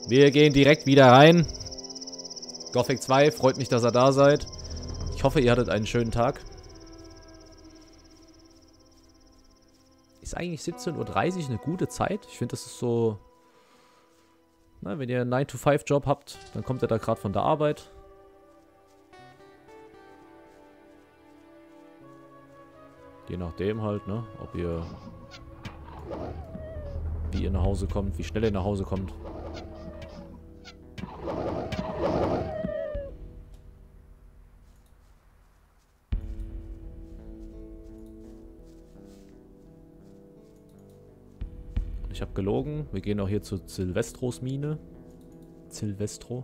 Wir gehen direkt wieder rein. Gothic 2, freut mich, dass ihr da seid. Ich hoffe, ihr hattet einen schönen Tag. Ist eigentlich 17:30 Uhr eine gute Zeit? Ich finde, das ist so... Na, wenn ihr einen 9-to-5-Job habt, dann kommt ihr da gerade von der Arbeit. Je nachdem halt, ne? Ob ihr... Wie ihr nach Hause kommt, wie schnell ihr nach Hause kommt. Ich habe gelogen. Wir gehen auch hier zu Silvestros Mine. Silvestro.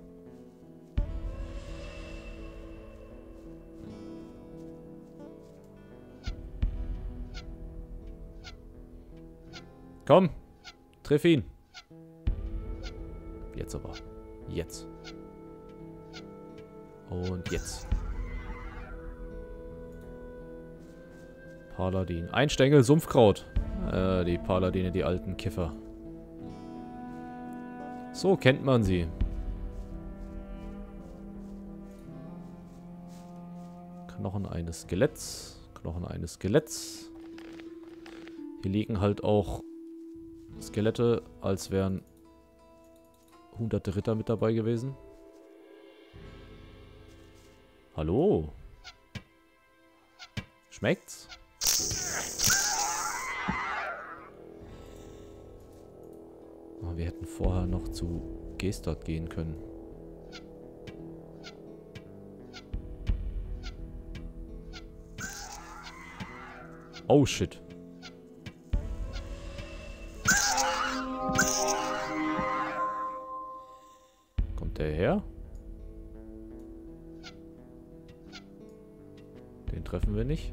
Komm. Triff ihn. Jetzt aber. Jetzt. Und jetzt. Paladin. Ein Stängel Sumpfkraut. Die Paladine, die alten Kiffer. So kennt man sie. Knochen eines Skeletts. Knochen eines Skeletts. Hier liegen halt auch Skelette, als wären hunderte Ritter mit dabei gewesen. Hallo? Schmeckt's? Oh, wir hätten vorher noch zu Gestad gehen können. Oh shit. Kommt der her? Den treffen wir nicht.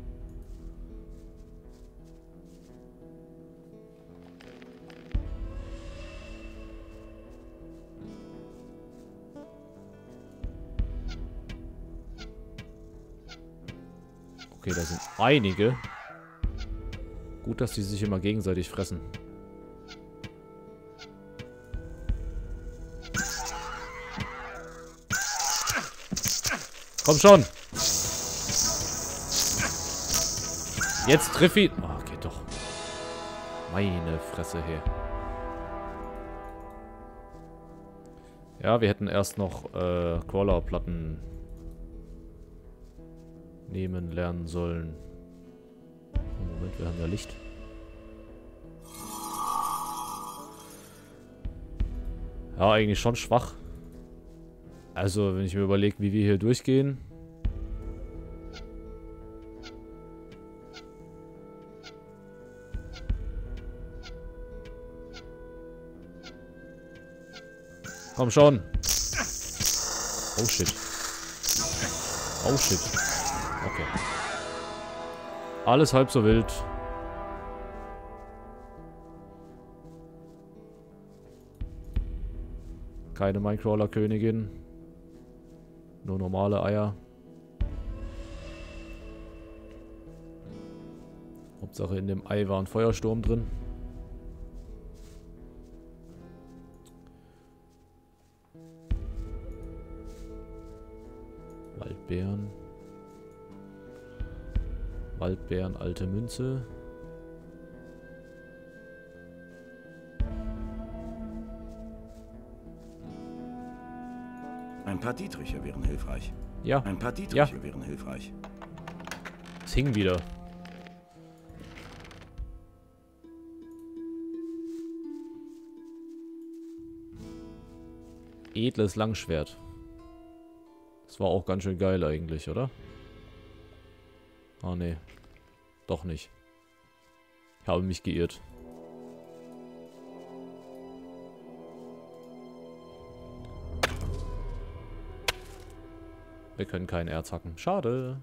Okay, da sind einige. Gut, dass die sich immer gegenseitig fressen. Komm schon! Jetzt triff ihn! Oh, geht doch. Meine Fresse her. Ja, wir hätten erst noch Crawler-Platten nehmen lernen sollen. Moment, wir haben ja Licht. Ja, eigentlich schon schwach. Also, wenn ich mir überlege, wie wir hier durchgehen. Komm schon. Oh shit. Oh shit. Okay. Alles halb so wild. Keine Minecrawler-Königin. Nur normale Eier. Hauptsache in dem Ei war ein Feuersturm drin. Waldbeeren. Waldbeeren, alte Münze. Ein paar Dietriche wären hilfreich. Ja. Ein paar Dietriche wären hilfreich. Es hing wieder. Edles Langschwert. Das war auch ganz schön geil eigentlich, oder? Ah, nee. Doch nicht. Ich habe mich geirrt. Wir können kein Erz hacken. Schade.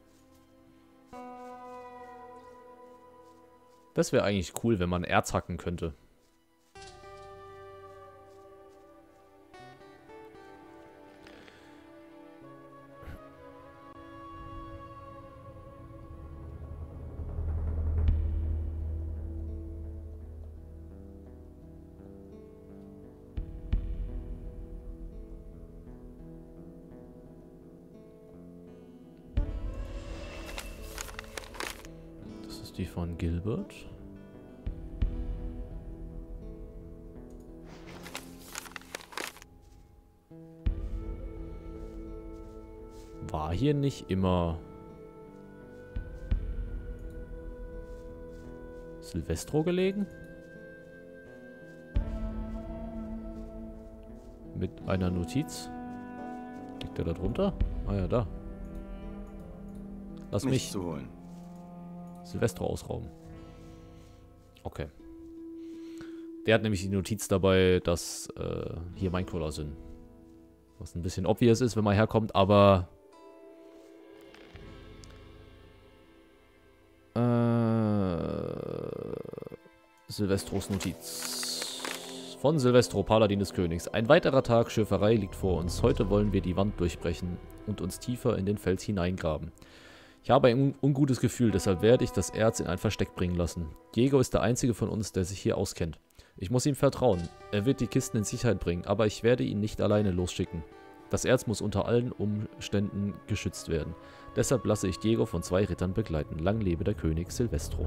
Das wäre eigentlich cool, wenn man Erz hacken könnte. die von Gilbert. War hier nicht immer Silvestro gelegen? Mit einer Notiz? Liegt er da drunter? Ah ja, da. Lass mich zu holen. Silvestro ausrauben. Okay. Der hat nämlich die Notiz dabei, dass hier Minecrawler sind. Was ein bisschen obvious ist, wenn man herkommt, aber Silvestros Notiz. Von Silvestro, Paladin des Königs. Ein weiterer Tag Schürferei liegt vor uns. Heute wollen wir die Wand durchbrechen und uns tiefer in den Fels hineingraben. Ich habe ein ungutes Gefühl, deshalb werde ich das Erz in ein Versteck bringen lassen. Diego ist der einzige von uns, der sich hier auskennt. Ich muss ihm vertrauen. Er wird die Kisten in Sicherheit bringen, aber ich werde ihn nicht alleine losschicken. Das Erz muss unter allen Umständen geschützt werden. Deshalb lasse ich Diego von 2 Rittern begleiten. Lang lebe der König Silvestro.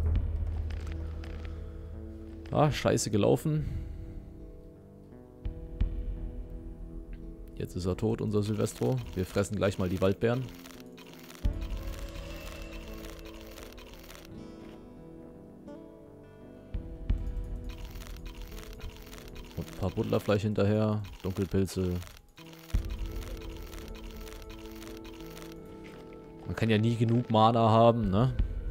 Ah, scheiße gelaufen. Jetzt ist er tot, unser Silvestro. Wir fressen gleich mal die Waldbeeren. Und ein paar Butlerfleisch hinterher. Dunkelpilze. Man kann ja nie genug Mana haben, ne?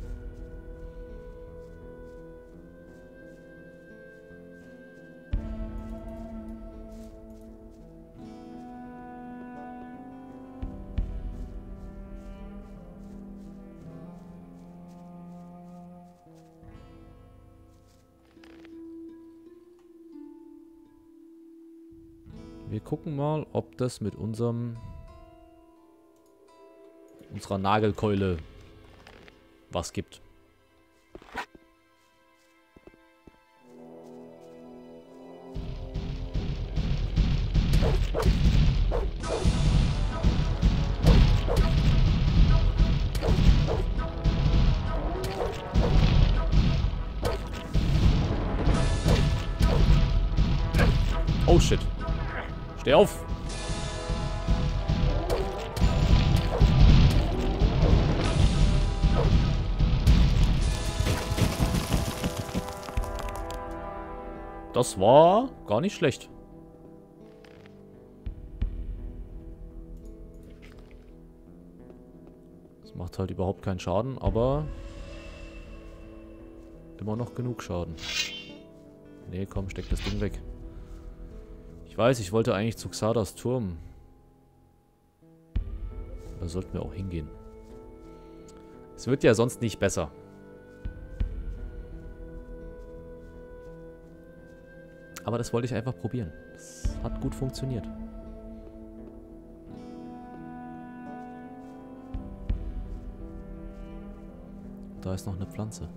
Wir gucken mal, ob das mit unserer Nagelkeule was gibt. Oh shit. Steh auf! Das war gar nicht schlecht. Das macht halt überhaupt keinen Schaden, aber immer noch genug Schaden. Nee, komm, steck das Ding weg. Ich weiß, ich wollte eigentlich zu Xardas Turm. Da sollten wir auch hingehen. Es wird ja sonst nicht besser. Aber das wollte ich einfach probieren. Das hat gut funktioniert. Da ist noch eine Pflanze.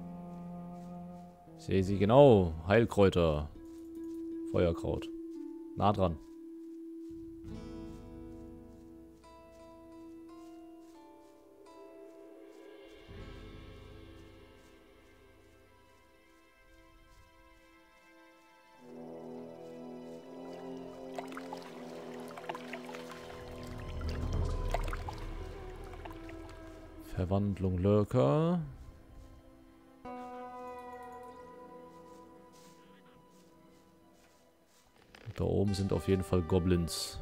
Ich sehe sie genau. Heilkräuter. Feuerkraut. Nah dran. Verwandlung Lurker. Da oben sind auf jeden Fall Goblins.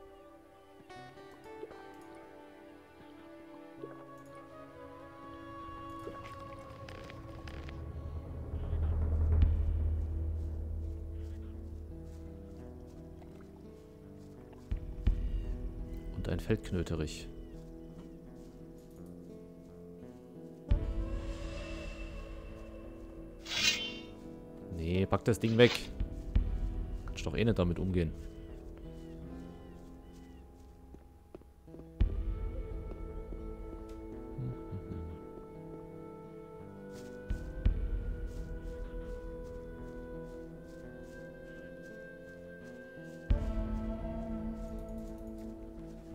Und ein Feldknöterich. Nee, pack das Ding weg. Kannst doch eh nicht damit umgehen.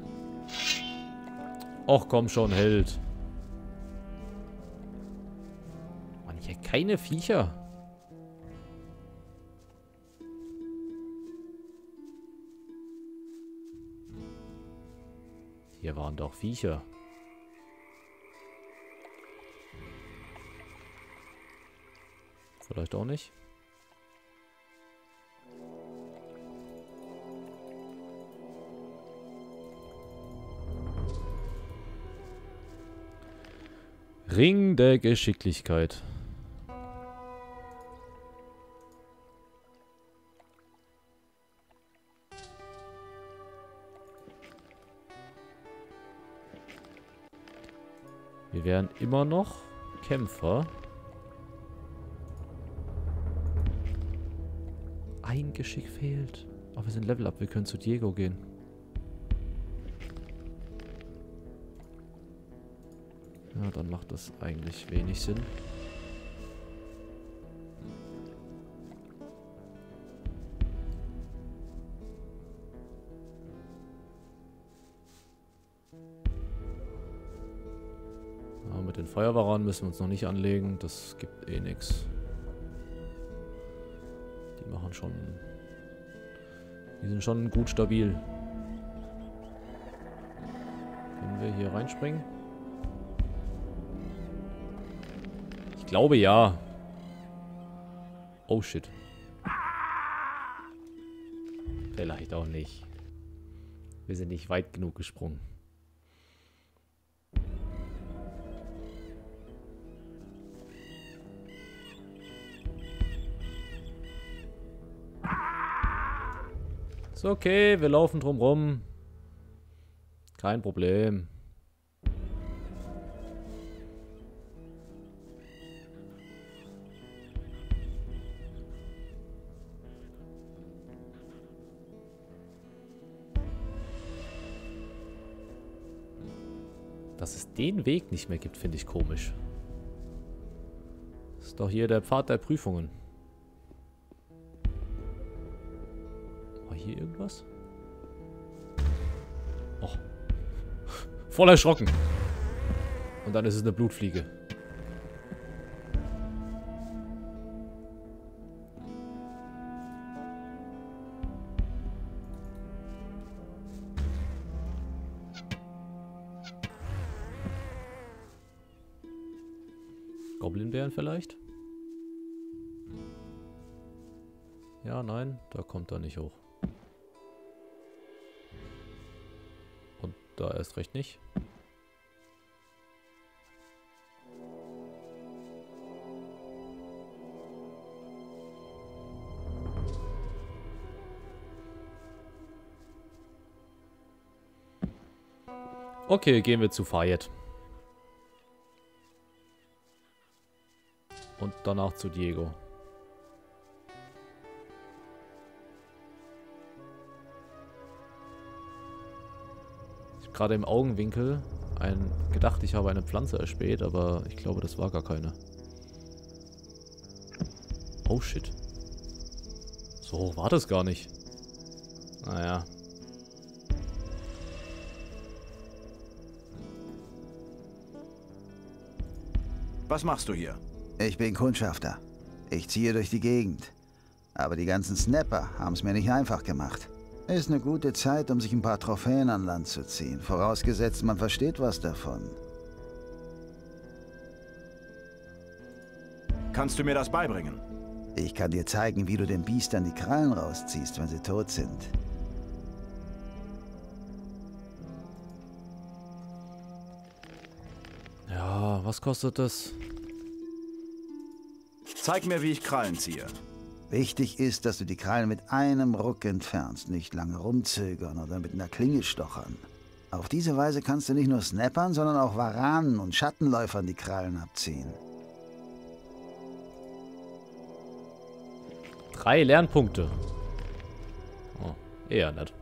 Och, komm schon, Held. keine Viecher. Hier waren doch Viecher. Vielleicht auch nicht. Ring der Geschicklichkeit. Wir wären immer noch Kämpfer. Ein Geschick fehlt. Aber wir sind Level Up, wir können zu Diego gehen. Ja, dann macht das eigentlich wenig Sinn. Ja, mit den Feuerwaran müssen wir uns noch nicht anlegen. Das gibt eh nichts. Die machen schon... Die sind schon gut stabil. Können wir hier reinspringen? Ich glaube ja. Oh shit. Vielleicht auch nicht. Wir sind nicht weit genug gesprungen. Ist okay, wir laufen drum rum. Kein Problem. Dass es den Weg nicht mehr gibt, finde ich komisch. Das ist doch hier der Pfad der Prüfungen. War hier irgendwas? Oh. Voll erschrocken. Und dann ist es eine Blutfliege. Goblinbären vielleicht? Ja, nein, da kommt er nicht hoch. Und da erst recht nicht. Okay, gehen wir zu Fayette. Und danach zu Diego. Ich habe gerade im Augenwinkel gedacht, ich habe eine Pflanze erspäht, aber ich glaube, das war gar keine. Oh shit. So war das gar nicht. Naja. Was machst du hier? Ich bin Kundschafter. Ich ziehe durch die Gegend. Aber die ganzen Snapper haben es mir nicht einfach gemacht. Ist eine gute Zeit, um sich ein paar Trophäen an Land zu ziehen. Vorausgesetzt, man versteht was davon. Kannst du mir das beibringen? Ich kann dir zeigen, wie du den Biestern die Krallen rausziehst, wenn sie tot sind. Ja, was kostet das? Zeig mir, wie ich Krallen ziehe. Wichtig ist, dass du die Krallen mit einem Ruck entfernst, nicht lange rumzögern oder mit einer Klinge stochern. Auf diese Weise kannst du nicht nur Snappern, sondern auch Varanen und Schattenläufern die Krallen abziehen. 3 Lernpunkte. Oh, eher nett.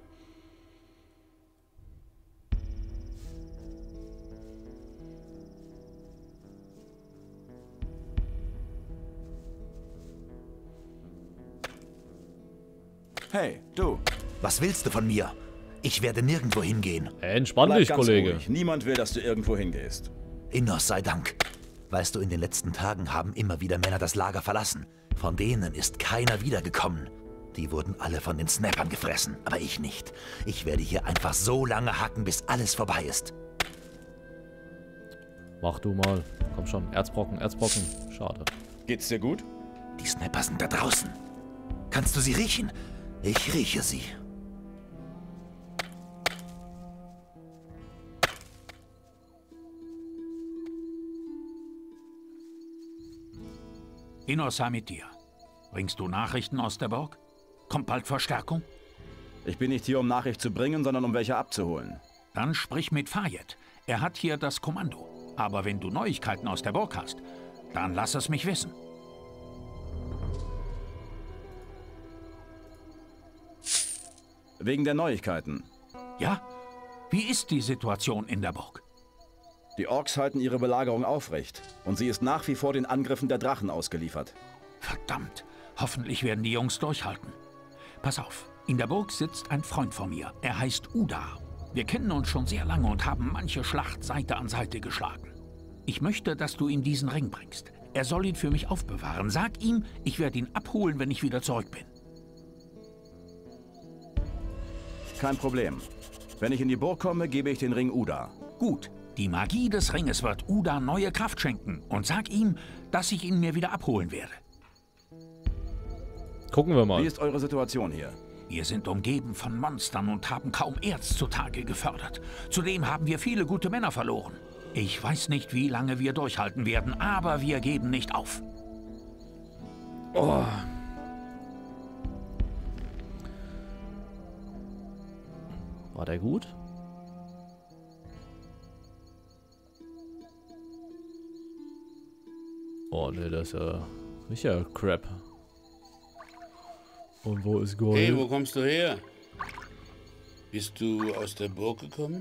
Hey, du. Was willst du von mir? Ich werde nirgendwo hingehen. Entspann Bleib dich, ganz Kollege. ruhig. Niemand will, dass du irgendwo hingehst. Innos sei Dank. Weißt du, in den letzten Tagen haben immer wieder Männer das Lager verlassen. Von denen ist keiner wiedergekommen. Die wurden alle von den Snappern gefressen, aber ich nicht. Ich werde hier einfach so lange hacken, bis alles vorbei ist. Mach du mal. Komm schon. Erzbrocken, Erzbrocken. Schade. Geht's dir gut? Die Snapper sind da draußen. Kannst du sie riechen? Ich rieche sie. Innos sei mit dir. Bringst du Nachrichten aus der Burg? Kommt bald Verstärkung? Ich bin nicht hier, um Nachricht zu bringen, sondern um welche abzuholen. Dann sprich mit Fayed. Er hat hier das Kommando. Aber wenn du Neuigkeiten aus der Burg hast, dann lass es mich wissen. Wegen der Neuigkeiten. Ja? Wie ist die Situation in der Burg? Die Orks halten ihre Belagerung aufrecht. Und sie ist nach wie vor den Angriffen der Drachen ausgeliefert. Verdammt. Hoffentlich werden die Jungs durchhalten. Pass auf. In der Burg sitzt ein Freund von mir. Er heißt Uda. Wir kennen uns schon sehr lange und haben manche Schlacht Seite an Seite geschlagen. Ich möchte, dass du ihm diesen Ring bringst. Er soll ihn für mich aufbewahren. Sag ihm, ich werde ihn abholen, wenn ich wieder zurück bin. Kein Problem. Wenn ich in die Burg komme, gebe ich den Ring Uda. Gut. Die Magie des Ringes wird Uda neue Kraft schenken. Und sag ihm, dass ich ihn mir wieder abholen werde. Gucken wir mal. Wie ist eure Situation hier? Wir sind umgeben von Monstern und haben kaum Erz zutage gefördert. Zudem haben wir viele gute Männer verloren. Ich weiß nicht, wie lange wir durchhalten werden, aber wir geben nicht auf. Oh. War der gut? Oh ne, das ist ja sicher Crap. Und wo ist Gold? Hey, wo kommst du her? Bist du aus der Burg gekommen?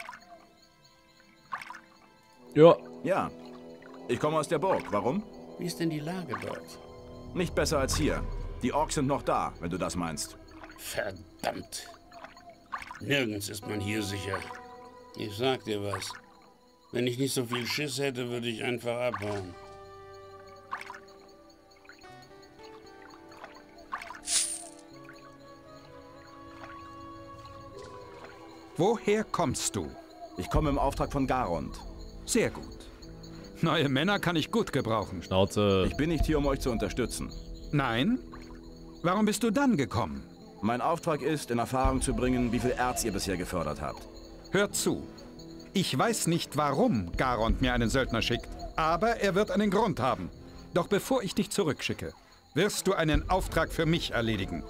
Ja. Ja. Ich komme aus der Burg. Warum? Wie ist denn die Lage dort? Nicht besser als hier. Die Orks sind noch da, wenn du das meinst. Verdammt. Nirgends ist man hier sicher. Ich sag dir was. Wenn ich nicht so viel Schiss hätte, würde ich einfach abhauen. Woher kommst du? Ich komme im Auftrag von Garond. Sehr gut. Neue Männer kann ich gut gebrauchen. Schnauze. Ich bin nicht hier, um euch zu unterstützen. Nein? Warum bist du dann gekommen? Mein Auftrag ist, in Erfahrung zu bringen, wie viel Erz ihr bisher gefördert habt. Hört zu. Ich weiß nicht, warum Garond mir einen Söldner schickt, aber er wird einen Grund haben. Doch bevor ich dich zurückschicke, wirst du einen Auftrag für mich erledigen.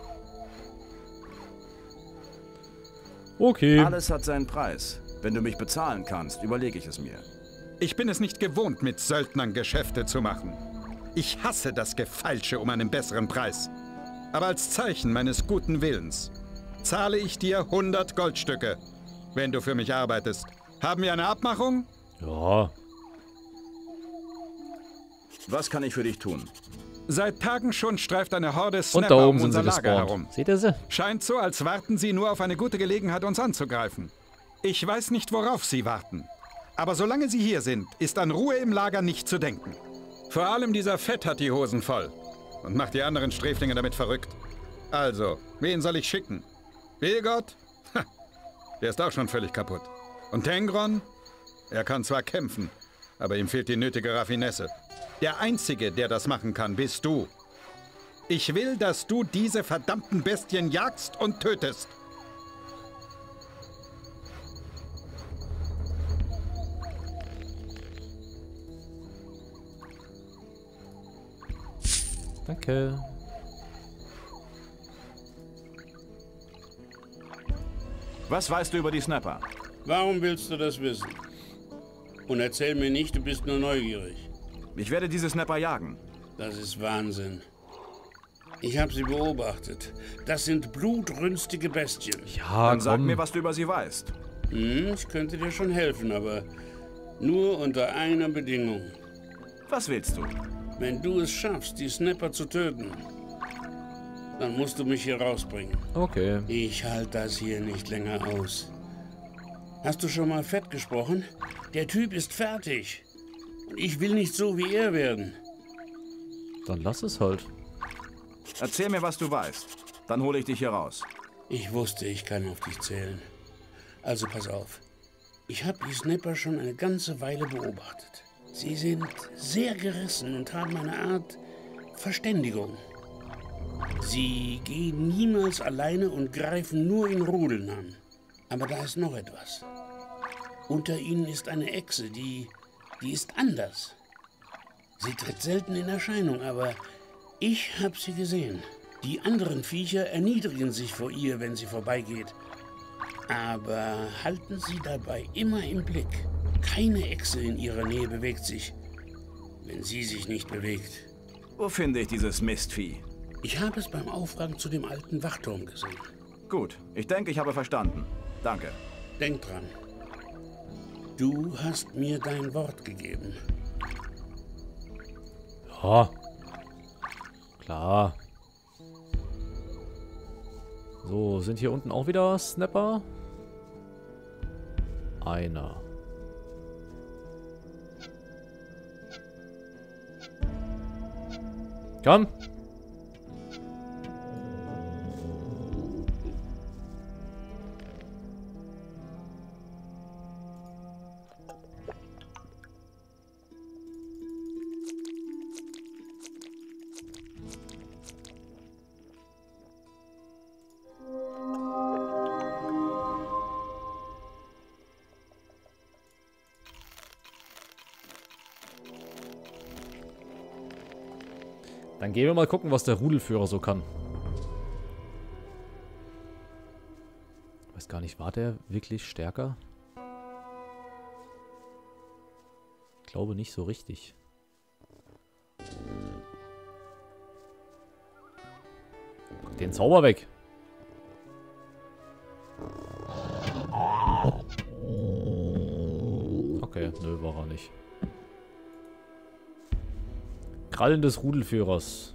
Okay. Alles hat seinen Preis. Wenn du mich bezahlen kannst, überlege ich es mir. Ich bin es nicht gewohnt, mit Söldnern Geschäfte zu machen. Ich hasse das Gefeilsche um einen besseren Preis. Aber als Zeichen meines guten Willens zahle ich dir 100 Goldstücke, wenn du für mich arbeitest. Haben wir eine Abmachung? Ja. Was kann ich für dich tun? Seit Tagen schon streift eine Horde Und Snapper da oben um sind sie unser Lager gespawnt. herum. Seht ihr sie? Scheint so, als warten sie nur auf eine gute Gelegenheit, uns anzugreifen. Ich weiß nicht, worauf sie warten. Aber solange sie hier sind, ist an Ruhe im Lager nicht zu denken. Vor allem dieser Fett hat die Hosen voll und macht die anderen Sträflinge damit verrückt. Also, wen soll ich schicken? Vilgott? Ha, der ist auch schon völlig kaputt. Und Tengron? Er kann zwar kämpfen, aber ihm fehlt die nötige Raffinesse. Der Einzige, der das machen kann, bist du. Ich will, dass du diese verdammten Bestien jagst und tötest. Danke. Was weißt du über die Snapper? Warum willst du das wissen? Und erzähl mir nicht, du bist nur neugierig. Ich werde diese Snapper jagen. Das ist Wahnsinn. Ich habe sie beobachtet. Das sind blutrünstige Bestien. Ja, Dann sag komm. mir, was du über sie weißt. Ich könnte dir schon helfen, aber nur unter einer Bedingung. Was willst du? Wenn du es schaffst, die Snapper zu töten, dann musst du mich hier rausbringen. Okay. Ich halte das hier nicht länger aus. Hast du schon mal Fett gesprochen? Der Typ ist fertig. Und ich will nicht so wie er werden. Dann lass es halt. Erzähl mir, was du weißt. Dann hole ich dich hier raus. Ich wusste, ich kann auf dich zählen. Also pass auf. Ich habe die Snapper schon eine ganze Weile beobachtet. Sie sind sehr gerissen und haben eine Art Verständigung. Sie gehen niemals alleine und greifen nur in Rudeln an. Aber da ist noch etwas. Unter ihnen ist eine Echse, die ist anders. Sie tritt selten in Erscheinung, aber ich habe sie gesehen. Die anderen Viecher erniedrigen sich vor ihr, wenn sie vorbeigeht. Aber halten sie dabei immer im Blick. Keine Echse in ihrer Nähe bewegt sich, wenn sie sich nicht bewegt. Wo finde ich dieses Mistvieh? Ich habe es beim Aufgang zu dem alten Wachturm gesehen. Gut, ich denke, ich habe verstanden. Danke. Denk dran. Du hast mir dein Wort gegeben. Ja. Klar. So, sind hier unten auch wieder Snapper? Einer. Komm! Dann gehen wir mal gucken, was der Rudelführer so kann. Ich weiß gar nicht, war der wirklich stärker? Ich glaube nicht so richtig. Guck den Zauber weg. Okay, nö, war er nicht. Krallen des Rudelführers.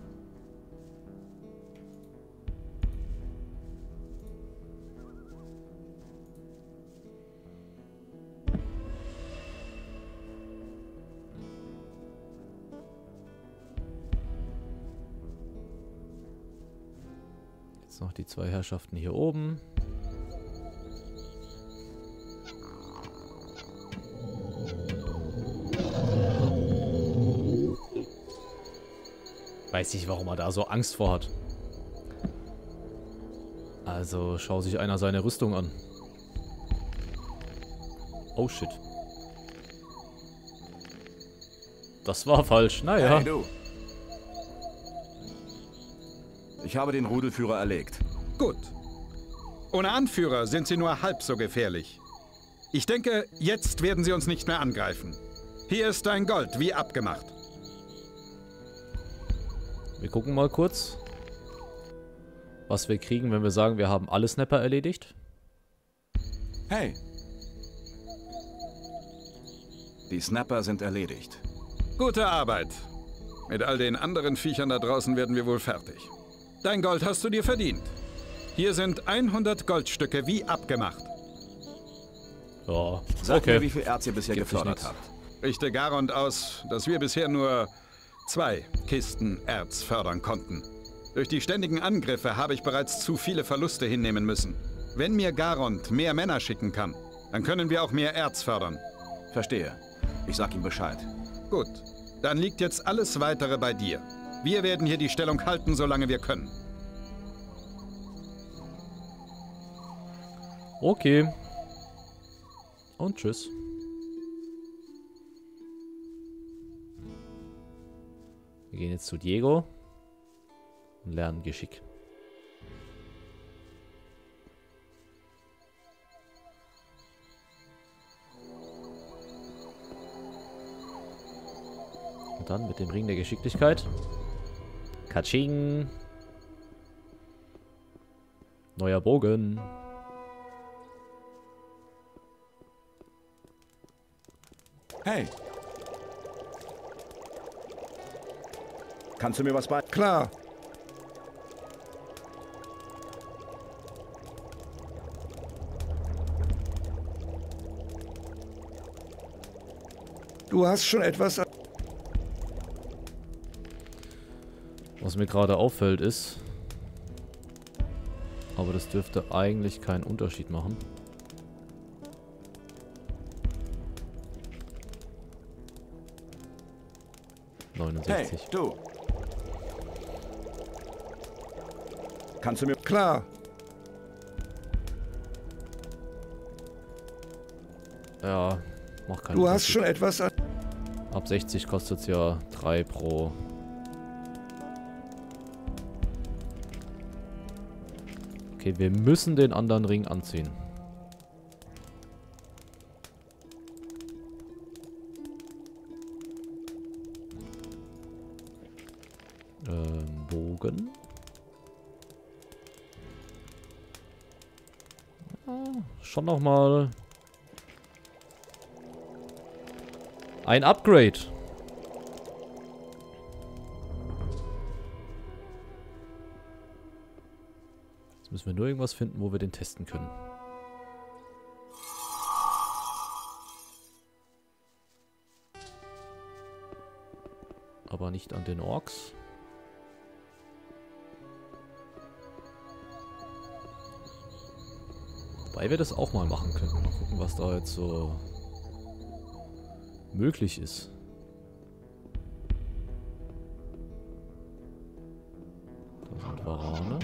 Jetzt noch die zwei Herrschaften hier oben. Weiß nicht, warum er da so Angst vor hat. Also, schau sich einer seine Rüstung an. Oh shit. Das war falsch, naja. Hey, du. Ich habe den Rudelführer erlegt. Gut. Ohne Anführer sind sie nur halb so gefährlich. Ich denke, jetzt werden sie uns nicht mehr angreifen. Hier ist dein Gold, wie abgemacht. Wir gucken mal kurz, was wir kriegen, wenn wir sagen, wir haben alle Snapper erledigt. Hey. Die Snapper sind erledigt. Gute Arbeit. Mit all den anderen Viechern da draußen werden wir wohl fertig. Dein Gold hast du dir verdient. Hier sind 100 Goldstücke, wie abgemacht. Ja, Sag mir, okay. wie viel Erz ihr bisher Gibt sich gefördert nix. habt. Richte Garond aus, dass wir bisher nur 2 Kisten Erz fördern konnten. Durch die ständigen Angriffe habe ich bereits zu viele Verluste hinnehmen müssen. Wenn mir Garond mehr Männer schicken kann, dann können wir auch mehr Erz fördern. Verstehe. Ich sag ihm Bescheid. Gut, dann liegt jetzt alles Weitere bei dir. Wir werden hier die Stellung halten, solange wir können. Okay. Und tschüss. Wir gehen jetzt zu Diego und lernen Geschick. Und dann mit dem Ring der Geschicklichkeit. Katsching. Neuer Bogen. Hey. Kannst du mir was bei... Klar. Du hast schon etwas... Was mir gerade auffällt ist... Aber das dürfte eigentlich keinen Unterschied machen. Hey, du. Kannst du mir... Klar. Ja, mach keinen Du hast Unterschied. schon etwas... Ab 60 kostet es ja 3 pro... Okay, wir müssen den anderen Ring anziehen. Bogen. Ja, schon nochmal ein Upgrade. Jetzt müssen wir nur irgendwas finden, wo wir den testen können. Aber nicht an den Orks. Wobei wir das auch mal machen können. Mal gucken, was da jetzt so möglich ist. Da sind Varane.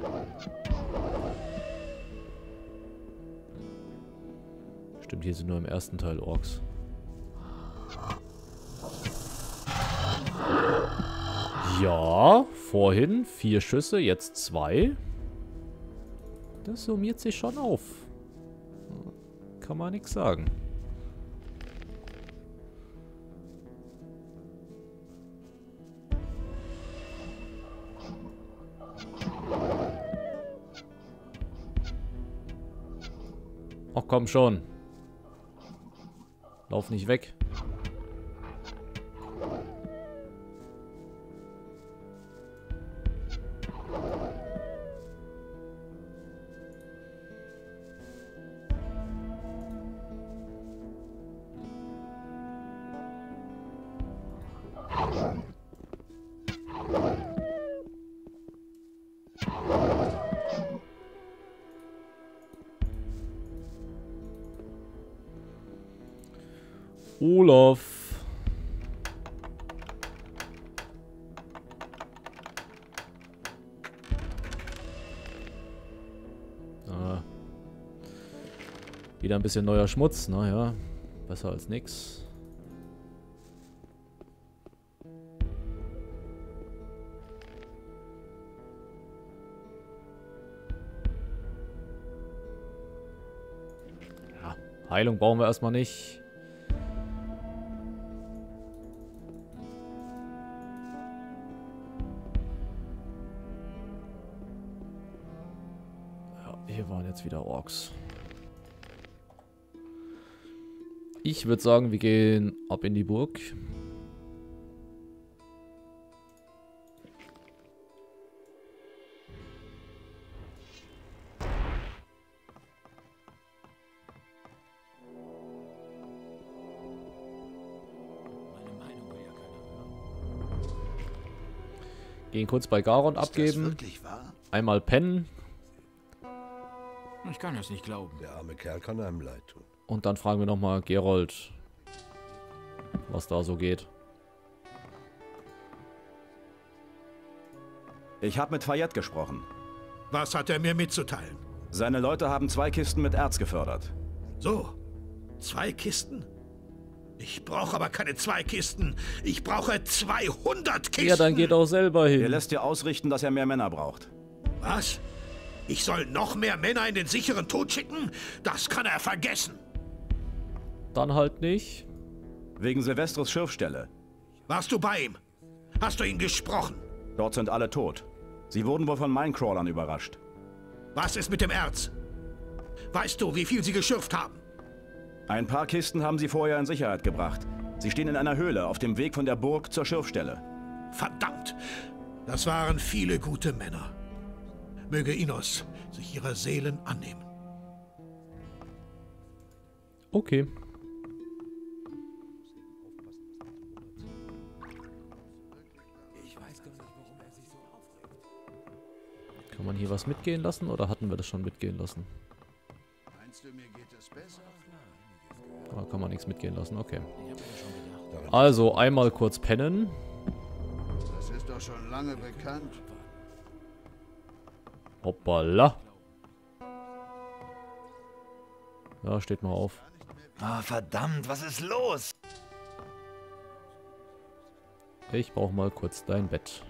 Stimmt, hier sind nur im ersten Teil Orks. Ja, vorhin 4 Schüsse, jetzt 2. Das summiert sich schon auf. Kann man nichts sagen. Ach komm schon. Lauf nicht weg. Olaf. Ah. Wieder ein bisschen neuer Schmutz, naja. Besser als nix. Ja, Heilung brauchen wir erstmal nicht. Hier waren jetzt wieder Orks. Ich würde sagen, wir gehen ab in die Burg. Gehen kurz bei Garon abgeben. Ist das wirklich wahr? Einmal pennen. Ich kann das nicht glauben. Der arme Kerl kann einem leid tun. Und dann fragen wir nochmal Gerold, was da so geht. Ich habe mit Fayette gesprochen. Was hat er mir mitzuteilen? Seine Leute haben 2 Kisten mit Erz gefördert. So, 2 Kisten? Ich brauche aber keine 2 Kisten. Ich brauche 200 Kisten. Ja, dann geht auch selber hin. Er lässt dir ausrichten, dass er mehr Männer braucht. Was? Ich soll noch mehr Männer in den sicheren Tod schicken? Das kann er vergessen. Dann halt nicht. Wegen Silvestros Schürfstelle. Warst du bei ihm? Hast du ihn gesprochen? Dort sind alle tot. Sie wurden wohl von Minecrawlern überrascht. Was ist mit dem Erz? Weißt du, wie viel sie geschürft haben? Ein paar Kisten haben sie vorher in Sicherheit gebracht. Sie stehen in einer Höhle auf dem Weg von der Burg zur Schürfstelle. Verdammt! Das waren viele gute Männer. Möge Innos sich ihrer Seelen annehmen. Okay. Kann man hier was mitgehen lassen oder hatten wir das schon mitgehen lassen? Da kann man nichts mitgehen lassen, okay. Also einmal kurz pennen. Das ist doch schon lange bekannt. Hoppala. Ja, steht mal auf. Ah, verdammt, was ist los? Ich brauche mal kurz dein Bett.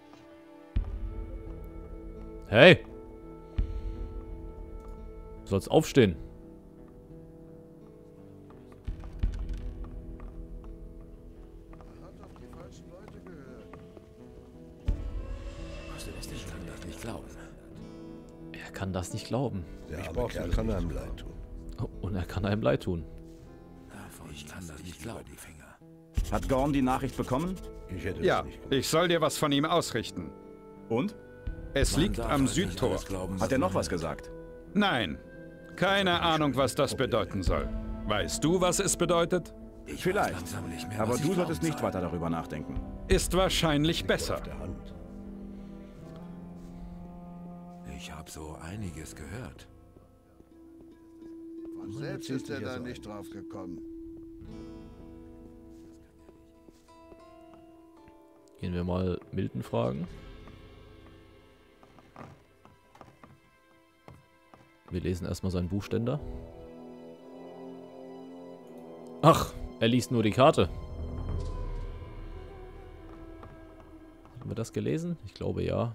Hey! Du sollst aufstehen. Er kann das nicht glauben. Der arme Kerl kann einem leid tun. Oh, und er kann einem leid tun. Ich kann das nicht glauben. Hat Gorn die Nachricht bekommen? Ich hätte Ja, das nicht gemacht. ich soll dir was von ihm ausrichten. Und? Es liegt am Südtor. Hat er noch was gesagt? Nein, keine Ahnung, was das bedeuten soll. Weißt du, was es bedeutet? Vielleicht. Aber du solltest nicht weiter darüber nachdenken. Ist wahrscheinlich besser. Auf der Hand. Ich habe so einiges gehört. Von selbst ist er da nicht drauf gekommen. Gehen wir mal Milton fragen. Wir lesen erstmal seinen Buchständer. Ach, er liest nur die Karte. Haben wir das gelesen? Ich glaube ja.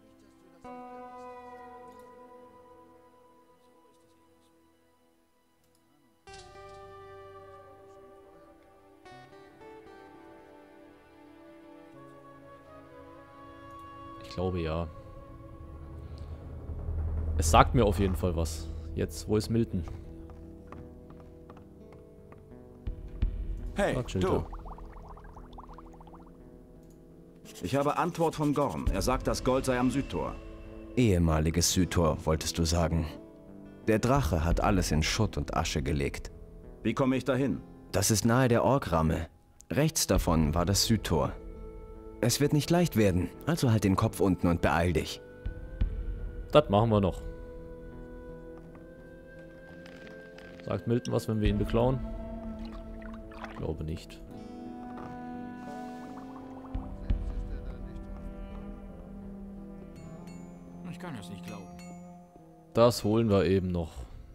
Ich glaube ja. Es sagt mir auf jeden Fall was. Jetzt, wo ist Milton? Hey, Sag, du. Schilder. Ich habe Antwort von Gorn. Er sagt, das Gold sei am Südtor. Ehemaliges Südtor, wolltest du sagen. Der Drache hat alles in Schutt und Asche gelegt. Wie komme ich dahin? Das ist nahe der Orkramme. Rechts davon war das Südtor. Es wird nicht leicht werden, also halt den Kopf unten und beeil dich. Das machen wir noch. Sagt Milton was, wenn wir ihn beklauen? Ich glaube nicht. Ich kann das nicht glauben. Das holen wir eben noch.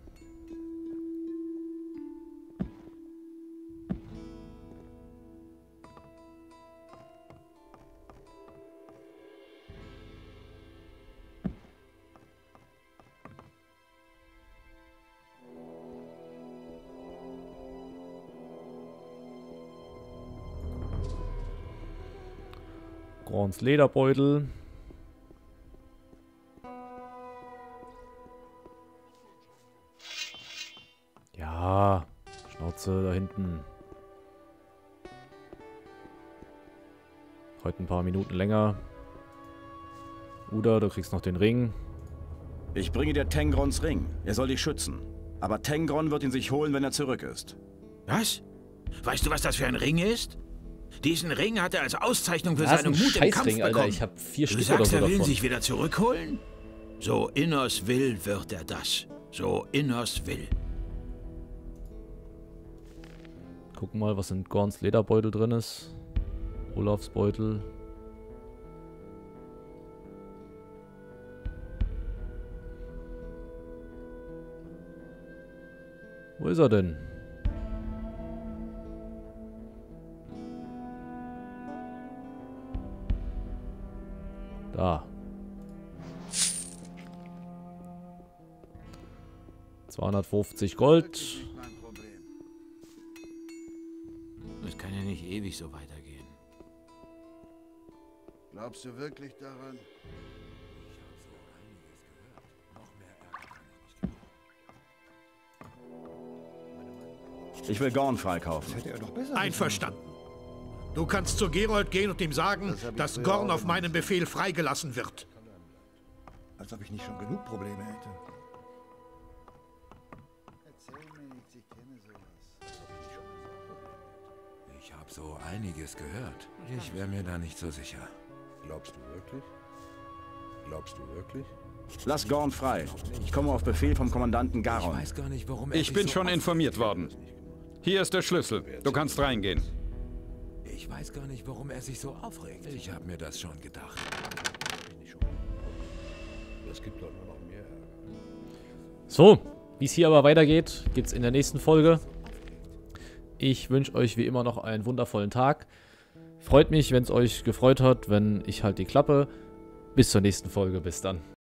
Gorns Lederbeutel. Ja, Schnauze da hinten. Heute ein paar Minuten länger. Uda, du kriegst noch den Ring. Ich bringe dir Tengrons Ring. Er soll dich schützen. Aber Tengron wird ihn sich holen, wenn er zurück ist. Was? Weißt du, was das für ein Ring ist? Diesen Ring hat er als Auszeichnung für Das ist seinen ein Mut im Kampf Scheißring, Alter. bekommen. Ich hab 4 Du Stück oder sagst, so er will davon. sich wieder zurückholen? So inners will wird er das. So inners will. Gucken mal, was in Gorns Lederbeutel drin ist. Olafs Beutel. Wo ist er denn? Da. 250 Gold. Es kann ja nicht ewig so weitergehen. Glaubst du wirklich daran? Ich will Gorn freikaufen. Einverstanden. Du kannst zu Gerold gehen und ihm sagen, dass Gorn auf meinen Befehl freigelassen wird. Als ob ich nicht schon genug Probleme hätte. Erzähl mir nichts, ich kenne sowas. Ich habe so einiges gehört. Ich wäre mir da nicht so sicher. Glaubst du wirklich? Glaubst du wirklich? Lass Gorn frei. Ich komme auf Befehl vom Kommandanten Garon. Ich weiß gar nicht, warum Ich bin schon informiert worden. Hier ist der Schlüssel. Du kannst reingehen. Ich weiß gar nicht, warum er sich so aufregt. Ich habe mir das schon gedacht. Es gibt doch nur noch mehr. So, wie es hier aber weitergeht, gibt es in der nächsten Folge. Ich wünsche euch wie immer noch einen wundervollen Tag. Freut mich, wenn es euch gefreut hat, wenn ich halt die Klappe. Bis zur nächsten Folge. Bis dann.